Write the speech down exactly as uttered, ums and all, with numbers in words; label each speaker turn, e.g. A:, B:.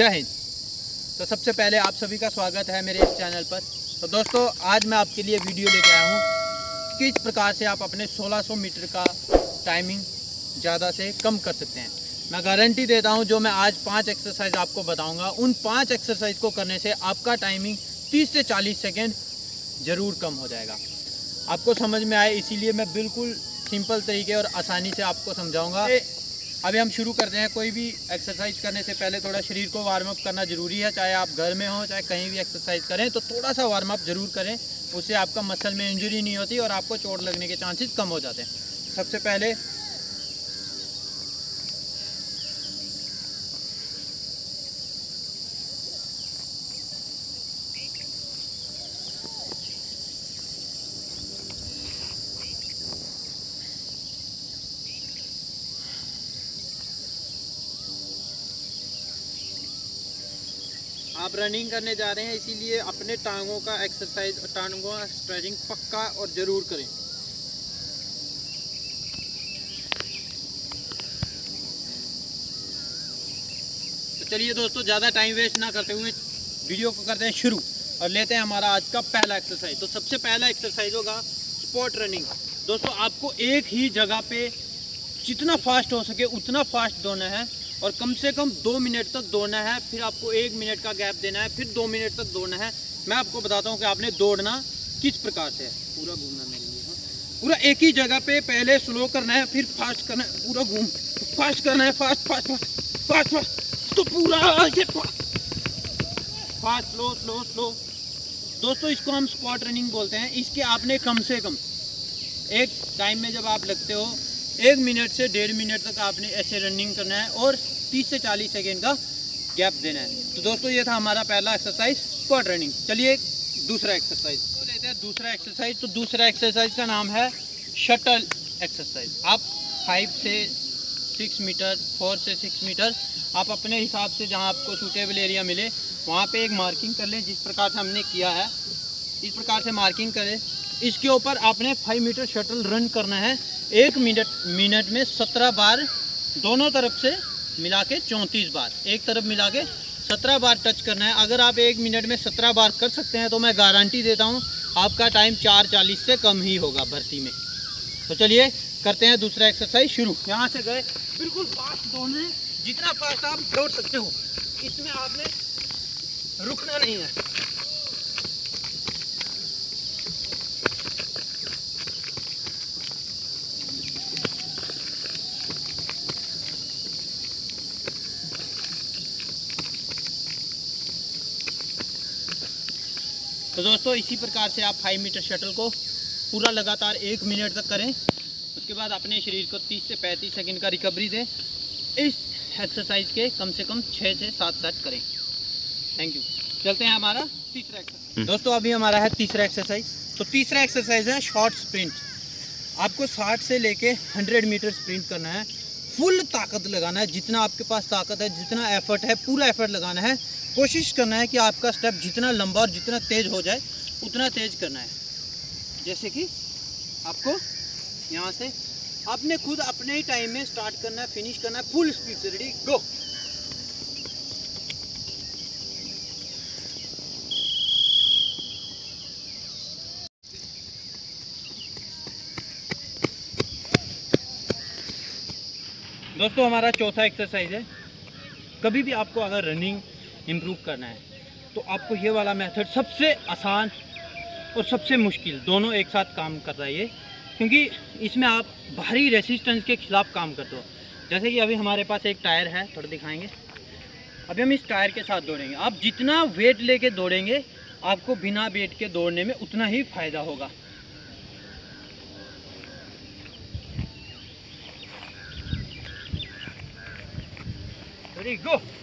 A: जय हिंद। तो सबसे पहले आप सभी का स्वागत है मेरे इस चैनल पर। तो दोस्तों आज मैं आपके लिए वीडियो लेके आया हूँ किस प्रकार से आप अपने सोलह सौ मीटर का टाइमिंग ज़्यादा से कम कर सकते हैं। मैं गारंटी देता हूँ जो मैं आज पांच एक्सरसाइज आपको बताऊँगा उन पांच एक्सरसाइज को करने से आपका टाइमिंग तीस से चालीस सेकेंड ज़रूर कम हो जाएगा। आपको समझ में आए इसीलिए मैं बिल्कुल सिंपल तरीके और आसानी से आपको समझाऊँगा। अभी हम शुरू करते हैं। कोई भी एक्सरसाइज करने से पहले थोड़ा शरीर को वार्म अप करना ज़रूरी है। चाहे आप घर में हो चाहे कहीं भी एक्सरसाइज करें तो थोड़ा सा वार्म अप ज़रूर करें, उससे आपका मसल में इंजरी नहीं होती और आपको चोट लगने के चांसेस कम हो जाते हैं। सबसे पहले आप रनिंग करने जा रहे हैं इसीलिए अपने टांगों का एक्सरसाइज टांगों का स्ट्रेचिंग पक्का और ज़रूर करें। तो चलिए दोस्तों ज़्यादा टाइम वेस्ट ना करते हुए वीडियो को करते हैं शुरू और लेते हैं हमारा आज का पहला एक्सरसाइज। तो सबसे पहला एक्सरसाइज होगा स्पॉट रनिंग। दोस्तों आपको एक ही जगह पे जितना फास्ट हो सके उतना फास्ट दौड़ना है और कम से कम दो मिनट तक दौड़ना है। फिर आपको एक मिनट का गैप देना है, फिर दो मिनट तक दौड़ना है। मैं आपको बताता हूँ कि आपने दौड़ना किस प्रकार से है। पूरा घूमना मेरे लिए, पूरा एक ही जगह पे पहले स्लो करना है फिर फास्ट करना है। पूरा घूम फास्ट करना है, fast fast fast fast fast तो पूरा ऐसे फास्ट स्लो स्लो स्लो। दोस्तों इसको हम स्पॉट रनिंग बोलते हैं। इसके आपने कम से कम एक टाइम में जब आप लगते हो एक मिनट से डेढ़ मिनट तक आपने ऐसे रनिंग करना है और तीस से चालीस सेकेंड का गैप देना है। तो दोस्तों ये था हमारा पहला एक्सरसाइज स्क्वाट रनिंग। चलिए दूसरा एक्सरसाइज तो लेते हैं। दूसरा एक्सरसाइज तो दूसरा एक्सरसाइज का नाम है शटल एक्सरसाइज। आप फाइव से सिक्स मीटर फोर से सिक्स मीटर आप अपने हिसाब से जहाँ आपको सूटेबल एरिया मिले वहाँ पे एक मार्किंग कर लें। जिस प्रकार से हमने किया है इस प्रकार से मार्किंग करें। इसके ऊपर आपने फाइव मीटर शटल रन करना है। एक मिनट मिनट में सत्रह बार दोनों तरफ से मिला के चौंतीस बार, एक तरफ मिला के सत्रह बार टच करना है। अगर आप एक मिनट में सत्रह बार कर सकते हैं तो मैं गारंटी देता हूं आपका टाइम चार चालीस से कम ही होगा भर्ती में। तो चलिए करते हैं दूसरा एक्सरसाइज शुरू। यहाँ से गए बिल्कुल फास्ट दौड़ना है, जितना फास्ट आप दौड़ सकते हो। इसमें आपने रुकना नहीं है। तो दोस्तों इसी प्रकार से आप फाइव मीटर शटल को पूरा लगातार एक मिनट तक करें। उसके बाद अपने शरीर को तीस से पैंतीस सेकंड का रिकवरी दें। इस एक्सरसाइज के कम से कम छः से सात सेट करें। Thank you. चलते हैं हमारा तीसरा एक्सरसाइज। दोस्तों अभी हमारा है तीसरा एक्सरसाइज। तो तीसरा एक्सरसाइज है शॉर्ट स्प्रिंट। आपको साठ से लेके हंड्रेड मीटर स्प्रिंट करना है। फुल ताकत लगाना है, जितना आपके पास ताकत है, जितना एफर्ट है पूरा एफर्ट लगाना है। कोशिश करना है कि आपका स्टेप जितना लंबा और जितना तेज़ हो जाए उतना तेज़ करना है। जैसे कि आपको यहाँ से आपने खुद अपने ही टाइम में स्टार्ट करना है, फिनिश करना है फुल स्पीड से। Ready go. दोस्तों हमारा चौथा एक्सरसाइज है। कभी भी आपको अगर रनिंग इम्प्रूव करना है तो आपको ये वाला मेथड सबसे आसान और सबसे मुश्किल दोनों एक साथ काम कर रहा है ये, क्योंकि इसमें आप भारी रेसिस्टेंस के खिलाफ काम करते हो। जैसे कि अभी हमारे पास एक टायर है, थोड़ा दिखाएंगे। अभी हम इस टायर के साथ दौड़ेंगे। आप जितना वेट लेके दौड़ेंगे आपको बिना वेट के दौड़ने में उतना ही फायदा होगा। रेडी गो।